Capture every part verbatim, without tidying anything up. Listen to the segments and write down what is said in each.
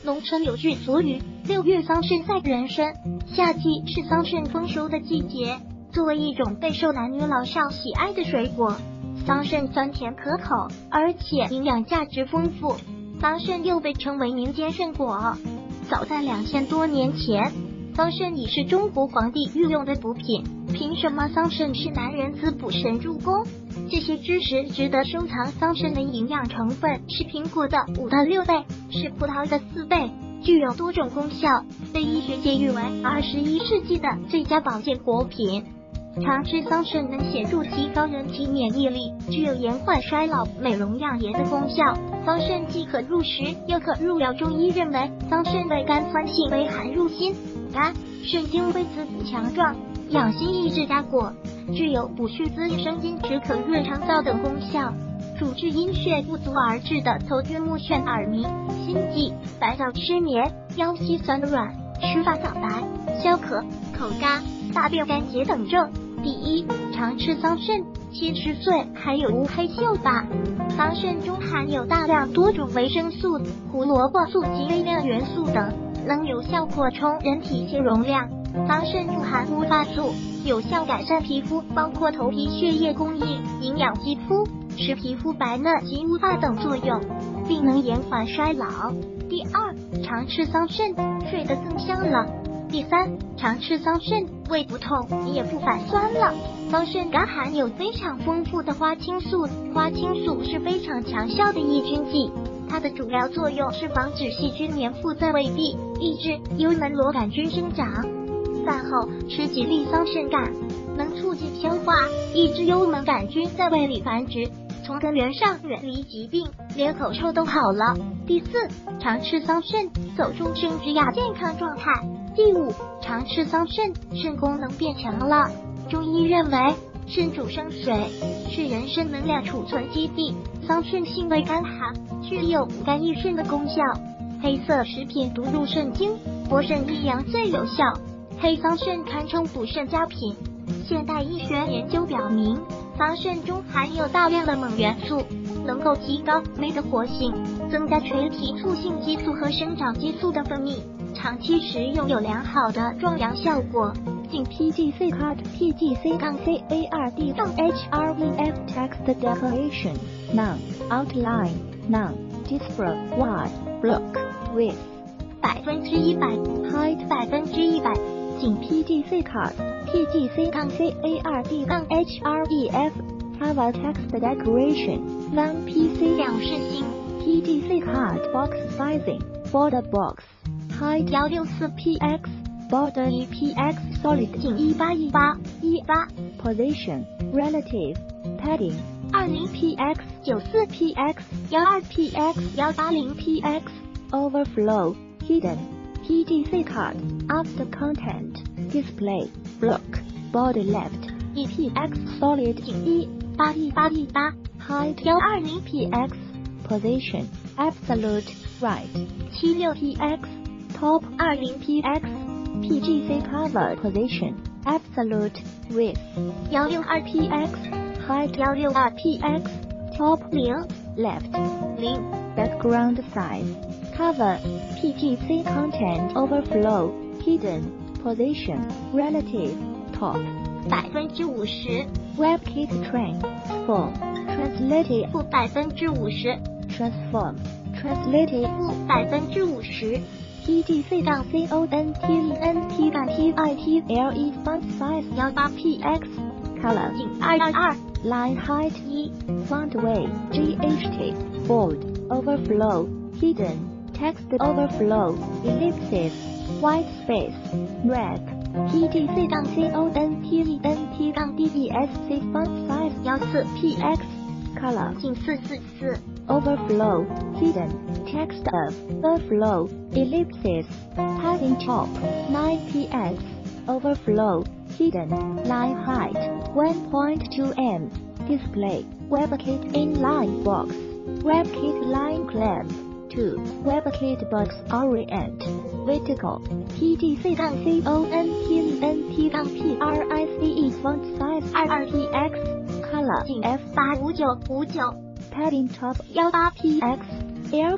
农村有句俗语，六月桑葚赛人参，夏季是桑葚丰收的季节。作为一种备受男女老少喜爱的水果，桑葚酸甜可口，而且营养价值丰富。桑葚又被称为民间圣果。早在两千多年前，桑葚已是中国皇帝御用的补品。凭什么桑葚是男人滋补神助攻？这些知识值得收藏。桑葚的营养成分是苹果的五到六倍，是葡萄的四倍，具有多种功效，被医学界誉为二十一世纪的最佳保健果品。常吃桑葚能显著提高人体免疫力，具有延缓衰老、美容养颜的功效。桑葚既可入食，又可入药。中医认为，桑葚味甘酸性微寒入心、肝、肾经微滋补强壮、养心益智佳果，具有补虚滋生津、止渴润肠燥等功效，主治阴血不足而致的头晕目眩、耳鸣、心悸、白噪、失眠、腰膝酸软、须发早白、消渴、口干、大便干结等症。第一，常吃桑葚。七十岁还有乌黑秀发。桑葚中含有大量多种维生素、胡萝卜素及微量元素等，能有效扩充人体血容量。桑葚富含乌发素，有效改善皮肤，包括头皮血液供应、营养肌肤、使皮肤白嫩及乌发等作用，并能延缓衰老。第二，常吃桑葚，睡得更香了。第三，常吃桑葚，胃不痛，你也不反酸了。桑葚干含有非常丰富的花青素，花青素是非常强效的抑菌剂，它的主要作用是防止细菌黏附在胃壁，抑制幽门螺杆菌生长。饭后吃几粒桑葚干，能促进消化，抑制幽门杆菌在胃里繁殖，从根源上远离疾病，连口臭都好了。第四，常吃桑葚，走出生殖亚健康状态。第五，常吃桑葚，肾功能变强了。中医认为，肾主生水，是人参能量储存基地。桑葚性味甘寒，具有补肝益肾的功效。黑色食品毒入肾经，活肾益阳最有效。黑桑葚堪称补肾佳品。现代医学研究表明，桑葚中含有大量的锰元素，能够提高酶的活性，增加垂体促性激素和生长激素的分泌。长期食用有良好的壮阳效果。仅 P G C card P G C C A R D H R V F text declaration none outline none describe block with 百分之一百 height 百分之一百。仅 P G C card P G C C A R D H R V F cover text decoration non P C 表示性 P G C card box sizing border box height 一百六十四 P X border 一 P X solid 仅一八一八一八 position relative padding 二十 P X 九十四 P X 十二 P X 一八零 P X overflow hidden P G C card after content display block border left 一 P X solid 仅一八一八一八 height 一二零 P X position absolute right 七六 P X top 二十 P X P G C cover position absolute width 一六二 P X height 一六二 P X top 零 left 零 background size cover P G C content overflow hidden position relative top 百分之五十 WebKit transform translated 负百分之五十 transform translated 负百分之五十P G C 杠 C O N T E N T 杠 T I T L E font size 一八 P X color 仅二二二 line height 一 font weight G H T bold overflow hidden text overflow ellipsis white space wrap P G C 杠 C O N T E N T 杠 D E S C font size 一四 P X color 仅四四四 overflow hidden text of overflow ellipsis padding top nine P X overflow hidden line height one point two meters display WebKit inline box WebKit line clamp two WebKit box orient vertical P G C 杠 C O N T E N T 杠 P R I C E font size 二二 P X color 仅 F 八五九五九padding top 一八 P X L I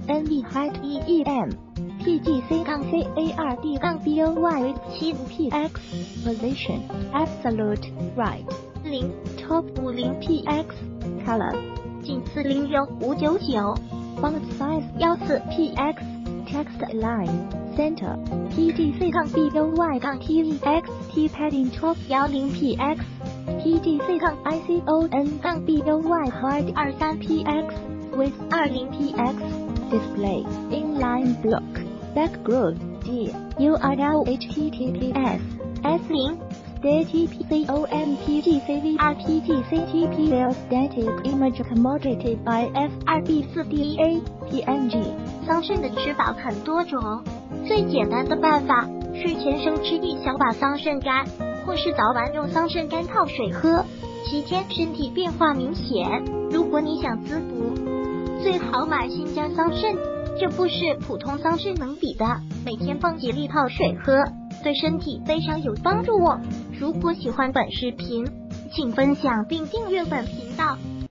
N V H I T E M P G C C A R D B O Y 七 P X Position Absolute Right 零 Top 五十 P X Color 仅次零六五九九 Font Size 幺四 P X Text Align Center P G C B O Y T E X T Padding Top 幺零 P X P G C I C O N B O Y Hard 二三 P X With 二零 P X Display Inline Block Background D U R L H T T P S S 零 Static C O M P G C V R P G C T P L Static Image Commodity by F 二 B 四 D A P N G 桑葚的吃法很多种，最简单的办法，睡前生吃一小把桑葚干，或是早晚用桑葚干泡水喝，期间身体变化明显。如果你想滋补，最好买新疆桑葚，这不是普通桑葚能比的。每天放几粒泡水喝，对身体非常有帮助哦。如果喜欢本视频，请分享并订阅本频道。